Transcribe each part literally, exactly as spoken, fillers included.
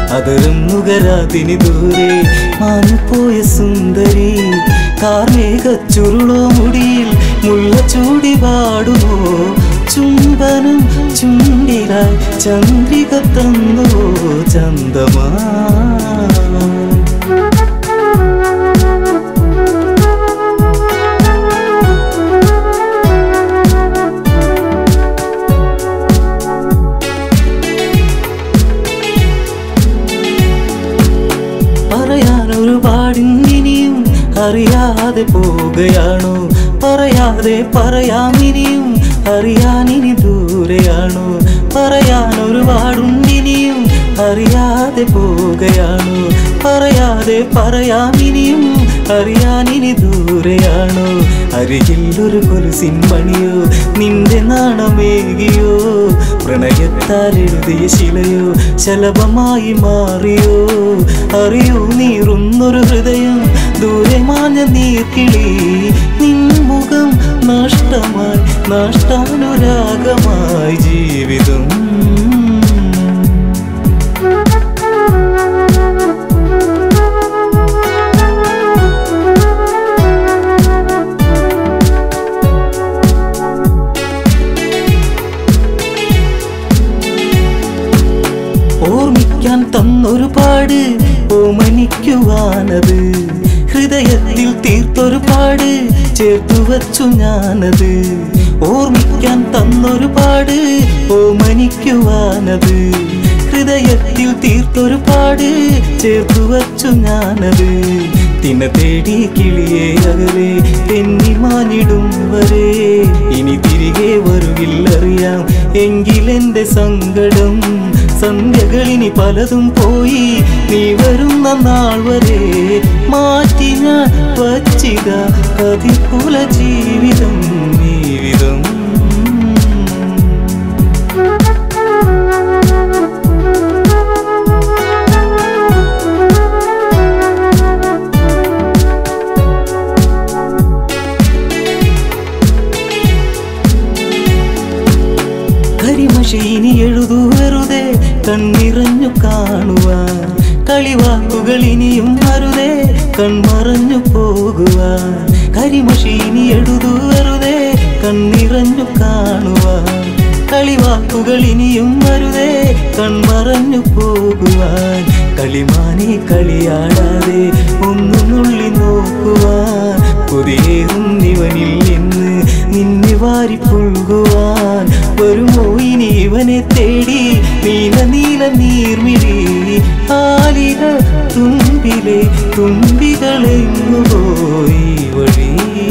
അതരം നുകരാതിനി ദൂരെ മാഞ്ഞുപോയ സുന്ദരി കാർമേഘ ചുരുളോ മുടിയിൽ മുല്ല ചൂടി പാടുമോ ചുംബനം ചുണ്ടിലായി ചന്ദ്രിക തന്നുവോ ചന്ദമാ പറയാനൊരുപാടിനിയും അറിയാതെ പോവുകയാണോ പറയാതെ പറയാമിനിയും അറിയാനിനി ദൂരെയാണോ പറയാനൊരുപാടുണ്ടിനിയും അറിയാതെ പോവുകയാണോ പറയാതെ പറയാമിനിയും അറിയാനിനി ദൂരെയാണോ അരികിൽ ഒരു കൊലുസിൻ മണിയോ നിന്റെ നാണമേകിയോ പ്രണയത്താൽ എഴുതിയ ശിലയോ ശലഭമായി മാറിയോ അറിയൂ നീറുന്നൊരു ഹൃദയം ദൂരെ മാഞ്ഞ നീർക്കിളി നിൻമുഖം നഷ്ടമായി നഷ്ടാനുരാഗമായി ജീവിതം ഓർമ്മിക്കാൻ തന്നൊരു പാട് ഓമനിക്കുവാനത് ഹൃദയത്തിൽ തീർത്തൊരു പാട് ചേർത്തു വച്ചു ഞാനത് ഓർമ്മിക്കാൻ തന്നൊരു പാട് ഓമനിക്കുവാനത് ഹൃദയത്തിൽ തീർത്തൊരു പാട് ചേർത്തു വച്ചു ഞാനത് തിന തേടി കിളിയെ അകലെ തെന്നി മാഞ്ഞിടും വരെ ഇനി തിരികെ വരുകില്ലറിയാം എങ്കിലെന്റെ സങ്കടം സന്ധ്യകളിനി പലതും പോയി നീ വരുന്ന നാൾ വരെ മാറ്റി ഞാൻ വച്ചിത കതികുല ജീവിതം ജീവിതം കരിമഷീനി എഴുതു വെറുതെ കണ്ണിറഞ്ഞു കാണുവാൻ കളിവാക്കുകൾ ഇനിയും അരുതേ കൺമറഞ്ഞു പോകുവാൻ കരിമഷീനി എഴുതു വെറുതെ കണ്ണിറഞ്ഞു കാണുവാൻ കളിവാക്കുകൾ ഇനിയും അരുതേ കൺമറഞ്ഞു പോകുവാൻ കളിമാനെ കളിയാടാതെ ഒന്നു നുള്ളി നോക്കുവാൻ പുതിയേറും ഇവനിൽ നിന്ന് നിന്നെ വാരി പുൽകുവാൻ വരുമോ ഇനി ഇവനെ തേടി നീല നീല നീർമിഴി ആലില തുമ്പിലെ തുമ്പികളെങ്ങു പോയി വഴി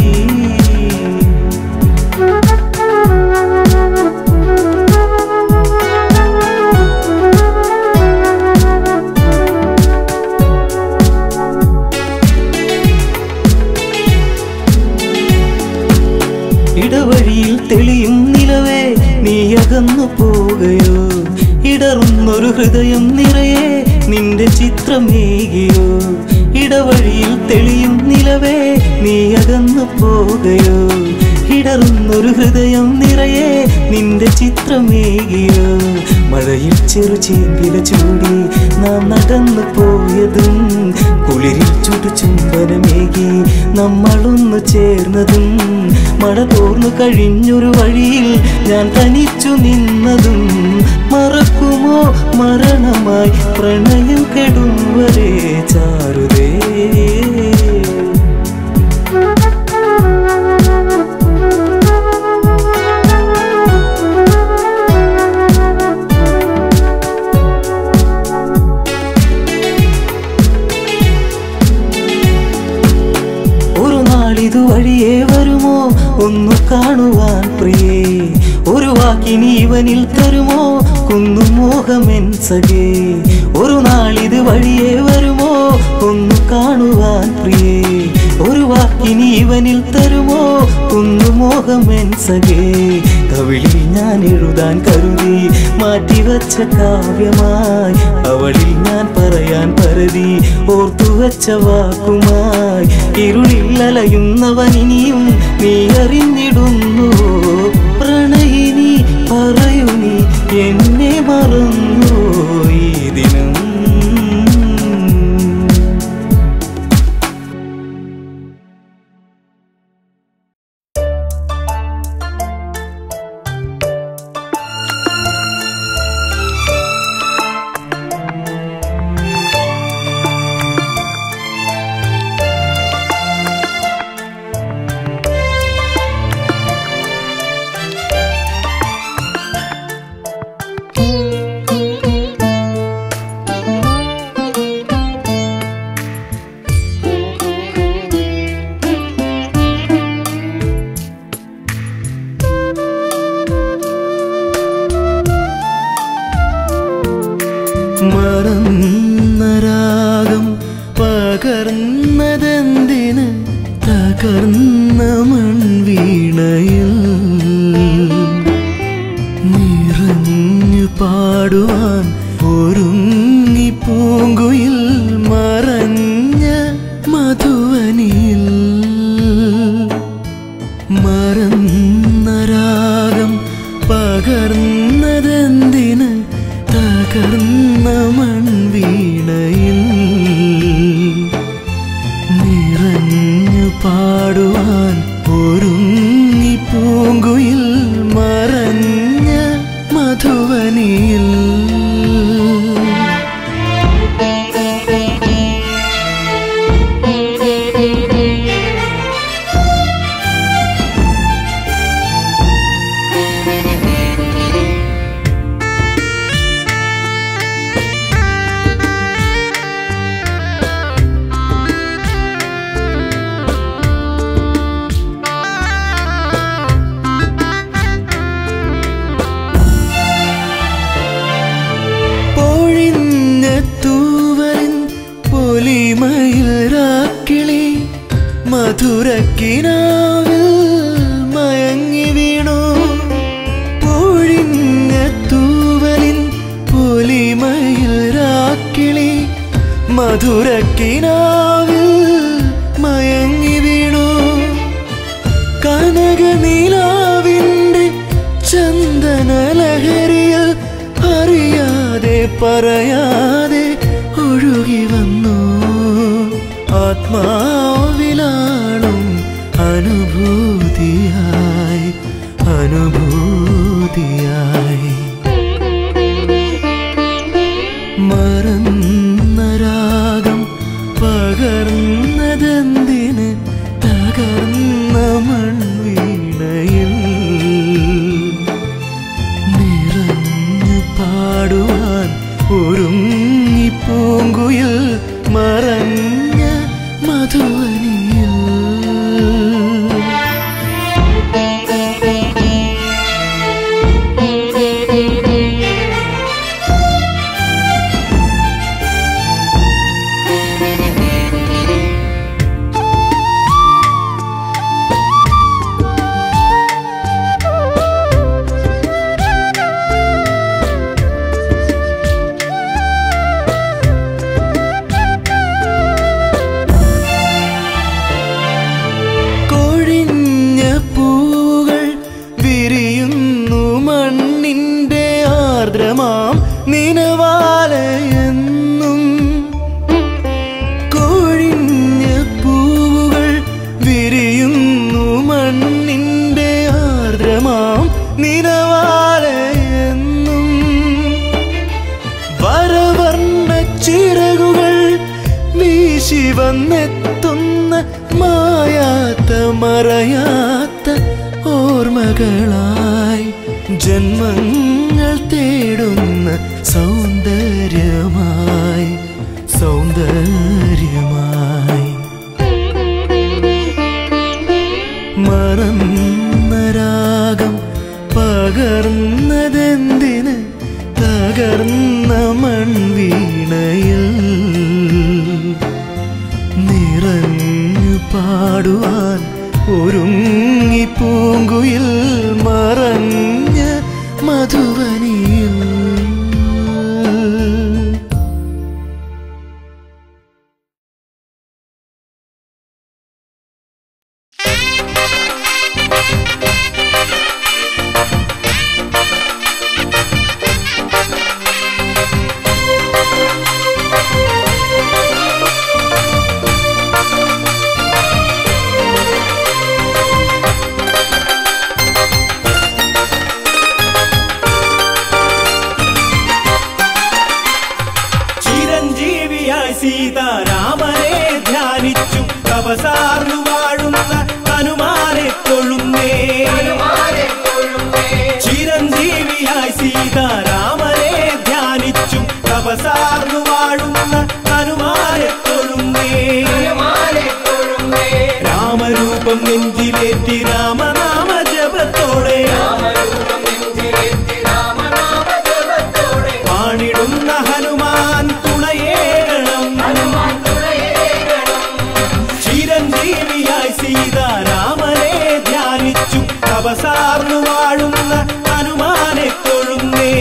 ഇടവഴിയിൽ തെളിയും നിലവേ നീ അകന്നു പോകയോ ഇടറുന്നൊരു ഹൃദയം നിറയെ നിന്റെ ചിത്രമേകിയോ ഇടവഴിയിൽ തെളിയും നിലവേ നീ അകന്നു പോകയോ ഇടറുന്നൊരു ഹൃദയം നിറയെ നിന്റെ ചിത്രമേകിയോ മഴയിൽ ചെറു ചേമ്പില ചൂടി നാം നടന്നു പോയതും കുളിരിൽ ചുടു ചുംബനമേകി നമ്മളൊന്നു ചേർന്നതും മഴ തോർന്നു കഴിഞ്ഞൊരു വഴിയിൽ ഞാൻ തനിച്ചു നിന്നതും മറക്കുമോ മരണമായി പ്രണയം കെടും വരെ ചാരുതേ ഇതുവഴിയേ വരുമോ ഒന്നു കാണുവാൻ പ്രിയേ ഒരു വാക്കിനി ഇവനിൽ തരുമോ കുന്നു മോഹമെൻ സഖേ ഒരു നാളിത് വഴിയേ വരുമോ ഒന്നു കാണുവാൻ പ്രിയേ ഒരു വാക്കിനി ഇവനിൽ തരുമോ കുന്നു മോഹമെൻ സഖേ കവിളിൽ ഞാൻ എഴുതാൻ കരുതി മാറ്റിവച്ച കാവ്യമായി അവളിൽ ഞാൻ പറയാൻ പരതി ഓർത്തുവച്ച വാക്കുമായി ഇരുളിൽ അലയുന്നവനിനിയും നീ അറിഞ്ഞിടുന്നു പ്രണയിനി പറയൂ നീ എന്നെ മറന്നു ഈ ദിനം മറന്ന രാഗം പകർന്നതെന്തിന് തകർന്ന മൺവീണയിൽ നിറഞ്ഞു പാടുവാൻ ഒരുങ്ങി പൂങ്കുയിൽ മറഞ്ഞ മധുവനിയിൽ മറന്ന രാഗം പകർന്നതെന്തിന് തകർന്ന മൺവീണയിൽ നിറഞ്ഞു പാടുവാൻ ഒരുങ്ങി പൂങ്കുയിൽ മറഞ്ഞ മധുവനിയിൽ മധുരക്കിനാവിൽ മയങ്ങി വീണു പൊഴിഞ്ഞ തൂവലിൻ പൊലിമയിൽ രാക്കിളി മധുരക്കിനാവിൽ മയങ്ങി വീണു കനകനീലാവിൻ്റെ ചന്ദനലഹരിയിൽ അറിയാതെ പറയാതെ ഒഴുകി വന്നു ആത്മാവിലാളും അനുഭൂതിയായി അനുഭൂതിയായി മറന്ന രാഗം പകർന്നതെന്തിന് തകർന്ന മൺവീണയിൽ നിറഞ്ഞു പാടുവാൻ ഒരുങ്ങി പൂങ്കുയിൽ മറഞ്ഞ മധുവനിയിൽ നിനവാലയെന്നും കൊഴിഞ്ഞ പൂവുകൾ വിരിയുന്നു മണ്ണിൻ്റെ ആർദ്രമാം നിനവാലയെന്നും വരവർണ്ണ ചിറകുകൾ വീശി വന്നെത്തുന്ന മായാത്ത മറയാത്ത ഓർമ്മകളായി ജന്മങ്ങൾ തേടുന്ന സൗന്ദര്യമായി സൗന്ദര്യമായി മറന്ന രാഗം പകർന്നതെന്തിന് തകർന്ന മൺവീണയിൽ നിറഞ്ഞു പാടുവാൻ ഒരുങ്ങി പൂങ്കുയിൽ മറഞ്ഞ മധുവനിയിൽ സീതാരാമനെ ധ്യാനിച്ചു തപസാർന്നു വാഴുന്ന ഹനുമാനെ തൊഴുന്നേ ചിരഞ്ജീവിയായി സീതാരാമനെ ധ്യാനിച്ചു തപസാർന്നു വാഴുന്ന ഹനുമാനെ തൊഴുന്നേ രാമരൂപം നെഞ്ചിലേറ്റി രാമനാമ ജപത്തോടെ പാണിടുന്ന ഹനുമാൻ സീതാരാമനെ ധ്യാനിച്ചും തപസാർന്നു വാഴുന്ന ഹനുമാനെ തൊഴുന്നേ.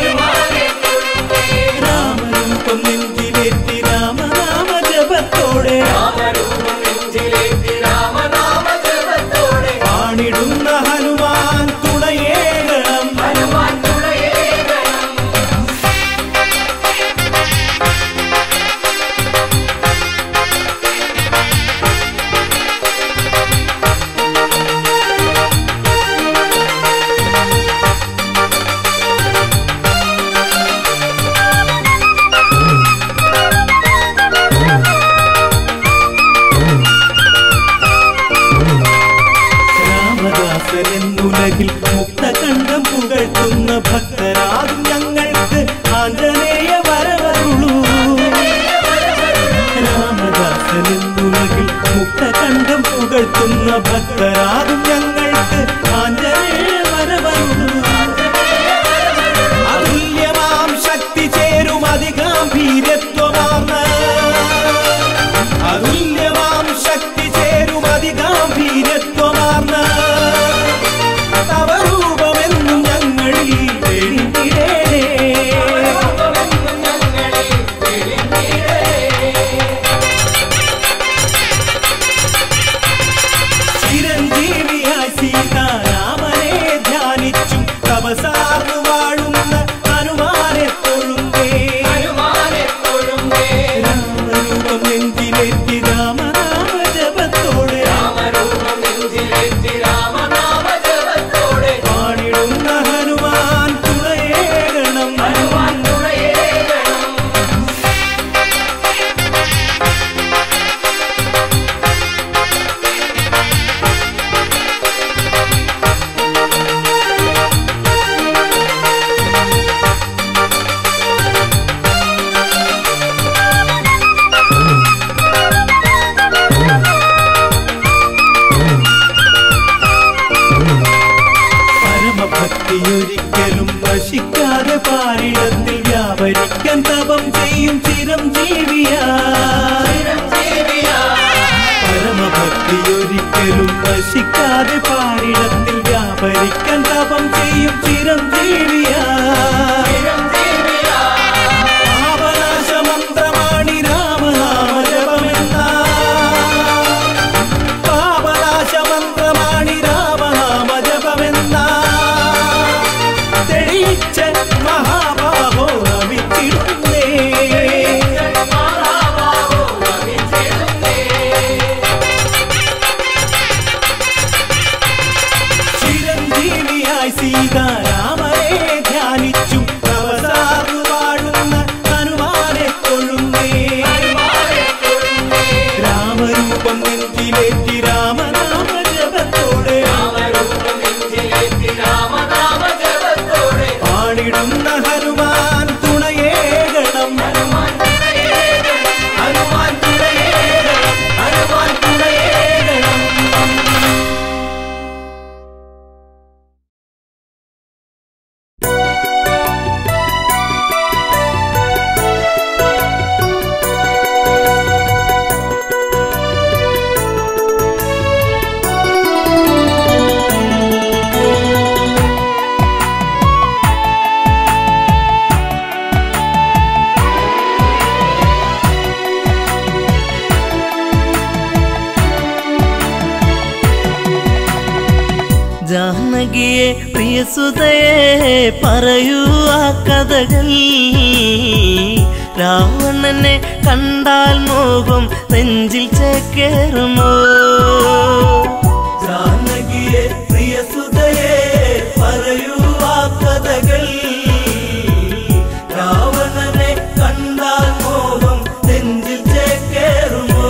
രാമരൂപം നെഞ്ചിലേറ്റി രാമനാമ ജപത്തോടെ പാണിടുന്ന ഹനുമാൻ തുണയേകണം. രാമദാസനെന്നുലകിൽ മുക്തകണ്ഠം പുകഴ്ത്തുന്ന ഭക്തരാകും ഞങ്ങൾക്ക് ആഞ്ജനേയ വരവരുളൂ. രാമദാസനെന്നുലകിൽ മുക്തകണ്ഠം പുകഴ്ത്തുന്ന ഭക്തരാകും ഞങ്ങൾക്ക് ആഞ്ജനേയ വരവരുളൂ. അതുല്യമാം ശക്തി ചേരും അതിഗാംഭീര്യത്വമാർന്ന അതുല്യമാം ശക്തി ചേരും അതിഗാംഭീര്യത്വമാർന്ന തവരൂപമെന്നും ഞങ്ങളിൽ വെളിഞ്ഞിടേണേ. ചിരഞ്ജീവിയായി സീതാരാമനെ ധ്യാനിച്ചും തപസാർന്നു വാഴുന്ന ഹനുമാനെ തൊഴുന്നേ. രാമരൂപം നെഞ്ചിലേറ്റി രാമനാമ ജപത്തോടെ പാണിടുന്ന ഹനുമാൻ തുണയേകണം. പരമഭക്തിയൊരിക്കലും നശിക്കാതെ പാരിടത്തിൽ വ്യാപരിക്കാൻ തപം ചെയ്യും ചിരഞ്ജീവിയാ. പരമഭക്തിയൊരിക്കലും നശിക്കാതെ പാരിടത്തിൽ വ്യാപരിക്കാൻ തപം ചെയ്യും ചിരഞ്ജീവിയാ. പാപനാശമന്ത്രമാണി രാമനാമ ജപമെന്ന പാപനാശമന്ത്രമാണി രാമനാമ ജപമെന്ന തെളിയിച്ച മഹാബാഹോ നമിച്ചിടുന്നേ. ചിരഞ്ജീവിയായി സീതാരാമനെ ധ്യാനിച്ചും തപസാർന്നു വാഴുന്ന ഹനുമാനെ തൊഴുന്നേ. രാമരൂപം നെഞ്ചിലേറ്റി രാമനാമ ജപത്തോടെ പാണിടുന്ന ഹനുമാൻ തുണയേകണം. ഹനുമാൻ തുണയേകണം. ഹനുമാൻ തുണയേകണം. ജാനകിയെ പ്രിയസുതയെ പറയൂ ആ കഥകൾ. രാവണനെ കണ്ടാൽ മോഹം നെഞ്ചിൽ ചേക്കേറുമോ? ജാനകിയെ പ്രിയസുതയെ പറയൂ ആ കഥകൾ. രാവണനെ കണ്ടാൽ മോഹം നെഞ്ചിൽ ചേക്കേറുമോ?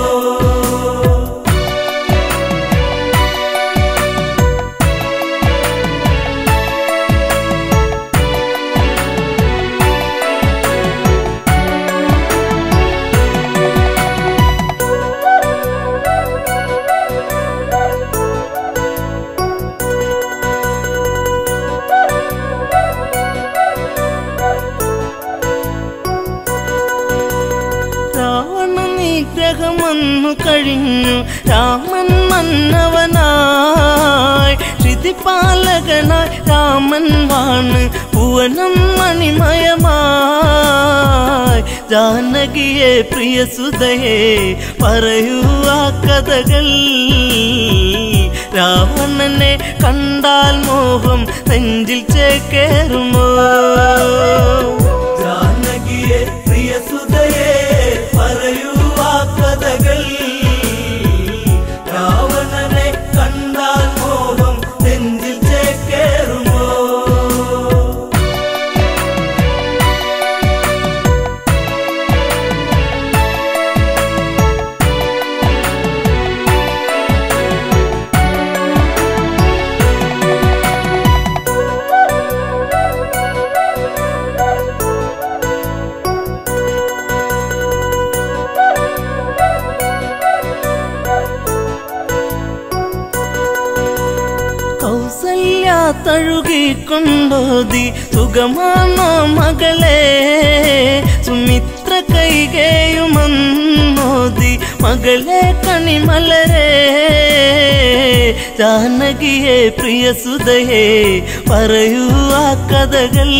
നിഗ്രഹം വന്നു കഴിഞ്ഞു രാമൻ മന്നവനായി ശ്രുതിപാലകനായി രാമൻ വാണ് ഭുവനം മണിമയമായി ജാനകിയെ പ്രിയസുതയെ പറയൂ ആ കഥകൾ രാവണനെ കണ്ടാൽ മോഹം നെഞ്ചിൽ ചേക്കേറുമോ ജാനകിയെ പ്രിയസുതയെ പറയൂ ആ കഥകൾ രാവണനെ കണ്ടാൽ മോഹം നെഞ്ചിൽ ചേക്കേറുമോ തഴുകിക്കൊണ്ടോതി സുഖമാണോ മകളെ സുമിത്ര കൈകേയുമന്നോതി മകളെ കണിമലരെ ജാനകിയെ പ്രിയസുതയെ പറയൂ ആ കഥകൾ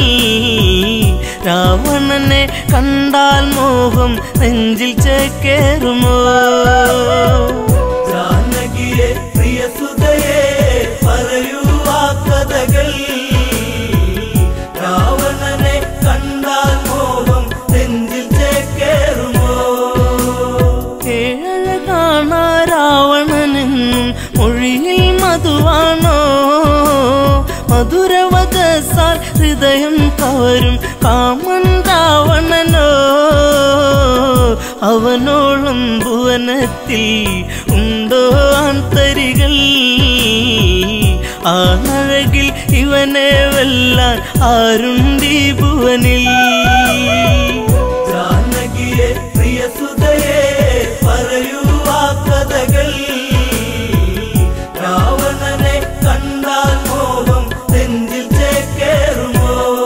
രാവണനെ കണ്ടാൽ മോഹം നെഞ്ചിൽ ചേക്കേറുമോ ജാനകിയെ പ്രിയസുതയെ പറയൂ ആ കഥകൾ രാവണനെ കണ്ടാൽ മോഹം നെഞ്ചിൽ ചേക്കേറുമോ ഏഴഴ കാണാ രാവണനെന്നും മൊഴിയിൽ മധുവാണോ മധുരവചസാൽ ഹൃദയം കവരും കാമൻ രാവണനോ അവനോളം ഭുവനത്തിൽ ഉണ്ടോ ആന്തരികൾ ആണഴകിൽ ഇവനെ വെല്ലാൻ ആരുണ്ടീ ഭുവനിൽ ജാനകിയെ പ്രിയസുതയെ പറയൂ ആ കഥകൾ രാവണനെ കണ്ടാൽ മോഹം നെഞ്ചിൽ ചേക്കേറുമോ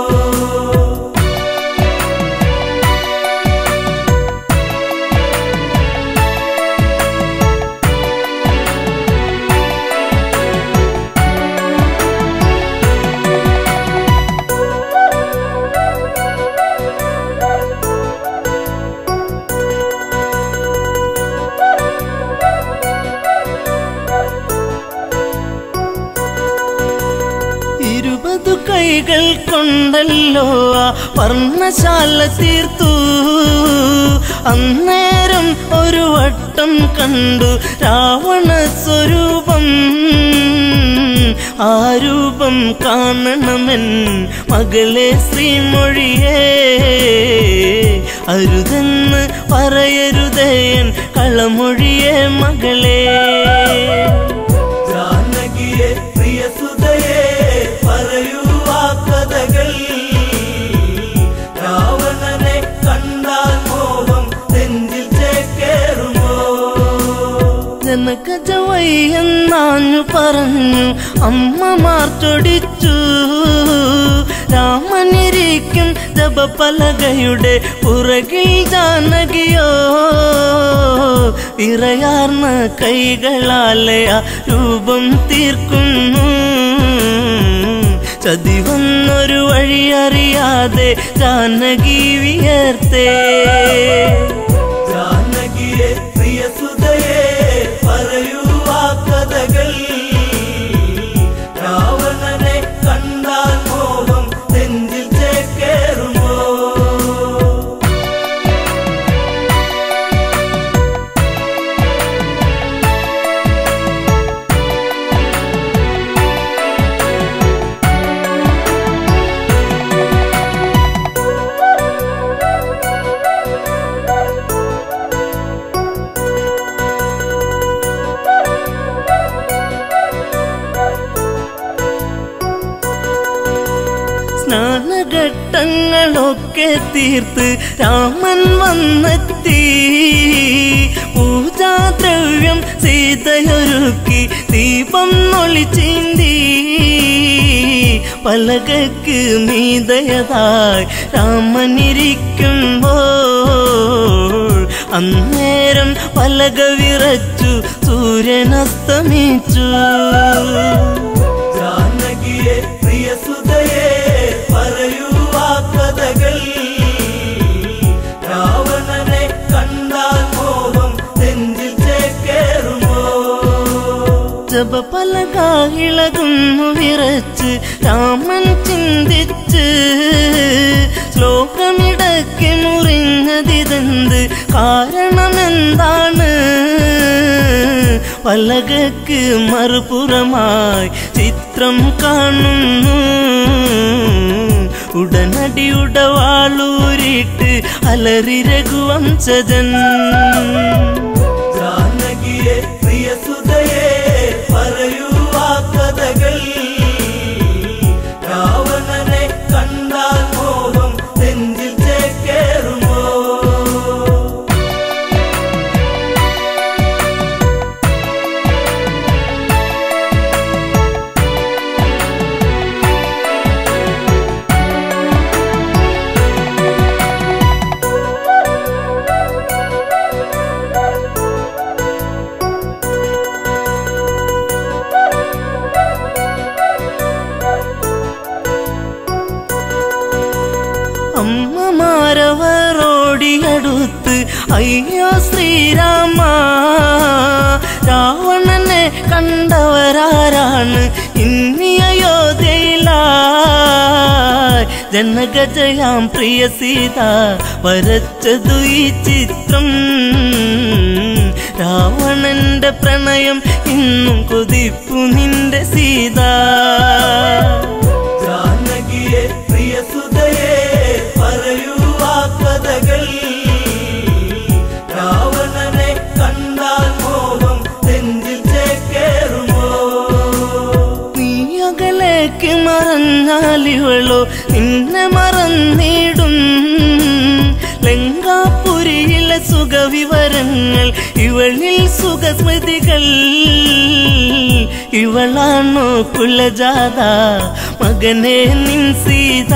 ഇരുപതു കൈകൾ കൊണ്ടല്ലോ ആ വർണ്ണശാല തീർത്തു അന്നേരം ഒരു വട്ടം കണ്ടു രാവണ സ്വരൂപം ആ രൂപം കാണണമെൻ മകളെ ശ്രീമൊഴിയേ അരുതെന്ന് പറയരുതേൻ കളമൊഴിയേ മകളെ ജാനകിയെ പ്രിയസുതയെ പറയൂ ആ കഥകൾ രാവണനെ കണ്ടാൽ മോഹം നെഞ്ചിൽ ചേക്കേറുമോ ജനകജവയ്യെന്നാഞ്ഞു പറഞ്ഞു അമ്മമാർ ചൊടിച്ചു രാമനിരിക്കും ജപപലകയുടെ പുറകിൽ ജാനകിയോ വിറയാർന്ന കൈകളാലെ ആ രൂപം തീർക്കുന്നു ചതി വന്നൊരു വഴിയറിയാതെ ജാനകി വിയർത്തേ ജാനകിയെ പ്രിയസുതയെ പറയൂ ആ കഥകൾ രാവണനെ കണ്ടാൽ മോഹം നെഞ്ചിൽ ചേക്കേറുമോ സ്നാനഘട്ടങ്ങളൊക്കെ തീർത്ത് രാമൻ വന്നെത്തി പൂജാദ്രവ്യം സീതയൊരുക്കി ദീപം ഒളിച്ചീന്തി പലകക്ക് മീതയതായി രാമനിരിക്കുമ്പോൾ അന്നേ പലക വിറച്ചു സൂര്യനസ്തമിച്ചു. ജാനകിയെ പ്രിയസുതയെ പറയൂ ആ കഥകൾ. രാവണനെ കണ്ടാൽ മോഹം നെഞ്ചിൽ ചേക്കേറുമോ? ജപപലക ഇളകുന്നു വിറച്ച് രാമൻ ചിന്തിച്ച്, ശ്ലോകമിടയ്ക്ക് മുറിഞ്ഞതിതെന്ത്, കാരണമെന്താണ്? പലകക്ക് മറുപുറമായി ചിത്രം കാണുന്നു. ഉടനടി ഉടവാളൂരിട്ട് അലറി രഘുവംശജൻ. ജാനകിയെ പ്രിയസുതയെ പറയൂ ആ കഥകൾ. രാവണനെ കണ്ടാൽ മോഹം നെഞ്ചിൽ ചേക്കേറുമോ? അമ്മമാരവരോടിയടുത്ത് അയ്യോ ശ്രീരാമ, രാവണനെ കണ്ടവരാരാണ് ഇന്നി അയോധ്യയിലായി? ജനകജയാം പ്രിയ സീത വരച്ചതു ഈ ചിത്രം. രാവണന്റെ പ്രണയം ഇന്നും കൊതിപ്പു നിന്റെ സീത. ജാനകിയെ പ്രിയസുതയെ പറയൂ ആ കഥകൾ. രാവണനെ കണ്ടാൽ മോഹം നെഞ്ചിൽ ചേക്കേറുമോ? നീ അകലേക്ക് മറഞ്ഞാലിവളോ നിന്നെ മറന്നിടും. ലങ്കാപുരിയിലെ സുഖവിവരങ്ങൾ, ഇവളിൽ സുഖസ്മൃതികൾ. ഇവളാണോ കുലജാത മകനെ നിൻ സീത?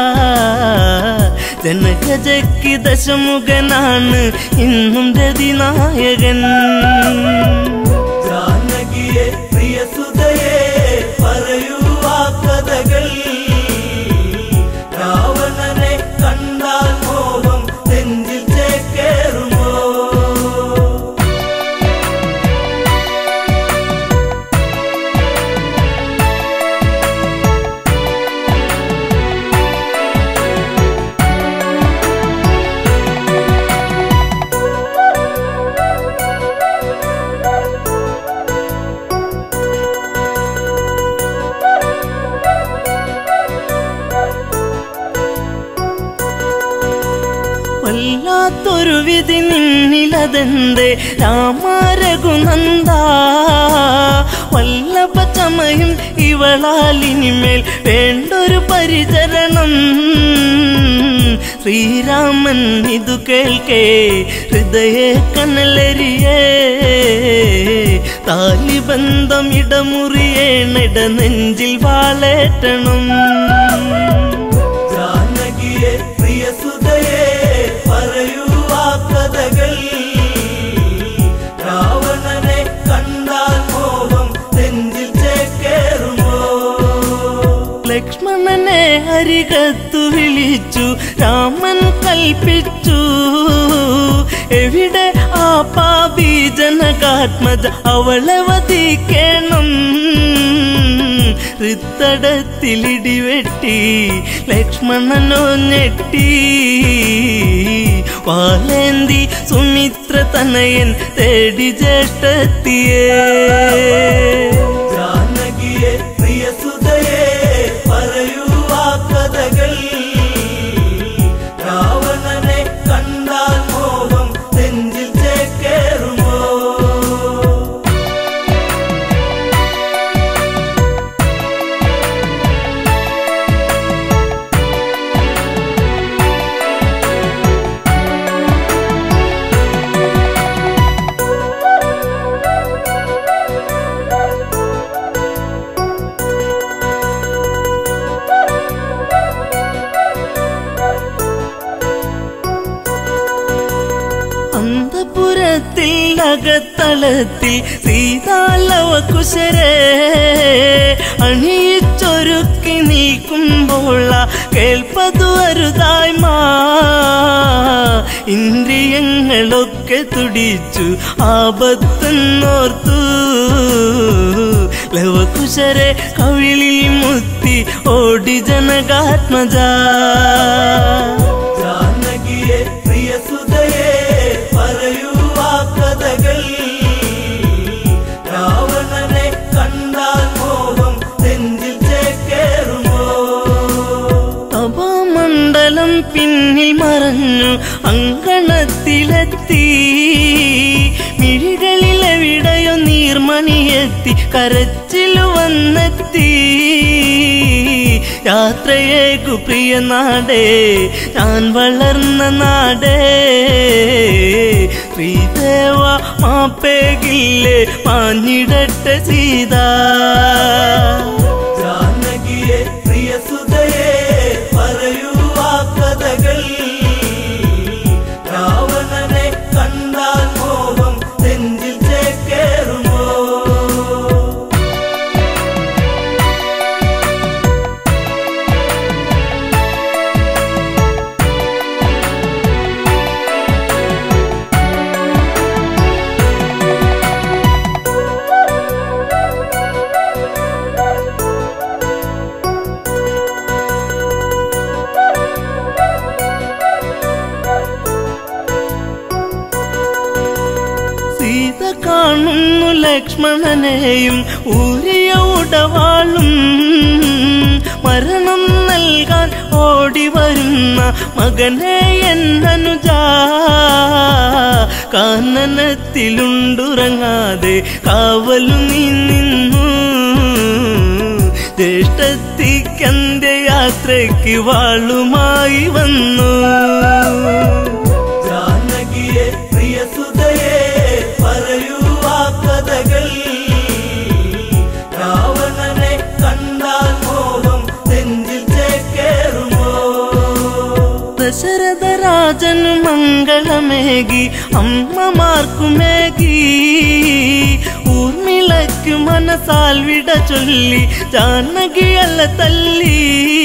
ജനകജയ്ക്ക് ദശമുഖനാണ് ഇന്നും രതിനായകൻ. ജാനകിയെ പ്രിയസുതയെ പറയൂ ആ കഥകൾ. രാവണനെ കണ്ടാൽ മോഹം നെഞ്ചിൽ ചേക്കേറുമോ? വല്ലാത്തൊരു വിധി നിന്നിലതെന്തേ രാമ രഘുനന്ദ? വല്ലഭ ചമയും ഇവളാലിനിമേൽ വേണ്ടൊരു പരിചരണം. ശ്രീരാമൻ ഇതു കേൾക്കേ ഹൃദയ കനലരിയേ. താലിബന്ധം ഇടമുറിയേണിട നെഞ്ചിൽ വാളേറ്റണം. ജാനകിയെ പ്രിയസുതയെ പറയൂ ആ കഥകൾ. രാവണനെ കണ്ടാൽ മോഹം നെഞ്ചിൽ ചേക്കേറുമോ? ലക്ഷ്മണനെ അരികത്തു വിളിച്ചു രാമൻ കൽപ്പിച്ചു. എവിടെ ആ പാപി ജനകാത്മജ, അവളെ വധിക്കണം. ഹൃത്തടത്തിലിടിവെട്ടി ലക്ഷ്മണനോ ഞെട്ടി. വാലേന്തി സുമിത്ര തനയൻ തേടി ജ്യേഷ്ഠത്തിയേ. ജാനകിയെ പ്രിയസുതയെ പറയൂ ആ കഥകൾ. രാവണനെ കണ്ടാൽ മോഹം നെഞ്ചിൽ ചേക്കേറുമോ? അന്തപുരത്തിൽ അകത്തളത്തിൽ സീതാലവകുശരെ അണിയിച്ചൊരുക്കി നീക്കുമ്പോൾ കേൾപ്പതു അരുതായ്മ ഇന്ദ്രിയങ്ങളൊക്കെ തുടിച്ചു ആപത്തെന്നോർത്തു ലവകുശരെ കവിളിൽ മുത്തി ഓടി ജനകാത്മജ ജാനകിയെ പ്രിയ സുതയെ പറയൂ ആ കഥകൾ രാവണനെ കണ്ടാൽ മോഹം നെഞ്ചിൽ ചേക്കേറുമോ തപോമണ്ഡലം പിന്നിൽ മറഞ്ഞു അങ്കണത്തിലെത്തി മിഴികളിലെവിടെയോ നീർമണിയെത്തി കരച്ചിലു വന്നെത്തി യാത്രയേക്കു പ്രിയ നാടേ ഞാൻ വളർന്ന നാടേ ശ്രീദേവ മാപ്പേകില്ലേ മാഞ്ഞിടട്ടെ സീത ജാനകിയെ പ്രിയ സുതയെ പറയൂ ആ കഥകൾ രാവണനെ കണ്ടാൽ മോഹം നെഞ്ചിൽ ചേക്കേറുമോ സീത കാണുന്നു ലക്ഷ്മണനെയും ഊരിയ ഉടവാളും മരണം നൽകാൻ ഓടി വരുന്ന മകനെ എന്നനുജ കാനനത്തിലുണ്ടുറങ്ങാതെ കാവലു നീ നിന്നു ജ്യേഷ്ഠത്തിക്കന്റെ യാത്രയ്ക്ക് വാളുമായി വന്നു ജാനകിയെ പ്രിയ സുതയെ പറയൂ ആ കഥകൾ രാവണനെ കണ്ടാൽ മോഹം നെഞ്ചിൽ ചേക്കേറുമോ ദശരഥ രാജനു മംഗളമേകി അമ്മമാർക്കുമേകി ഊർമിളയ്ക്കു മനസാൽ വിട ചൊല്ലി ജാനകിയല്ല തല്ലി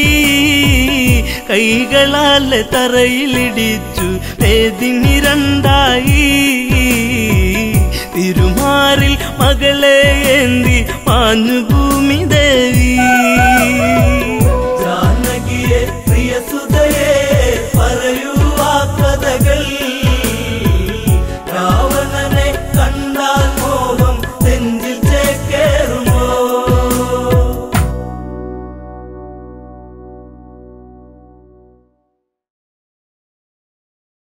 കൈകളാലെ തറയിലിടിച്ചു വേദിനി രണ്ടായി തിരുമാറിൽ മകളെ ഏന്തി മാഞ്ഞു ഭൂമി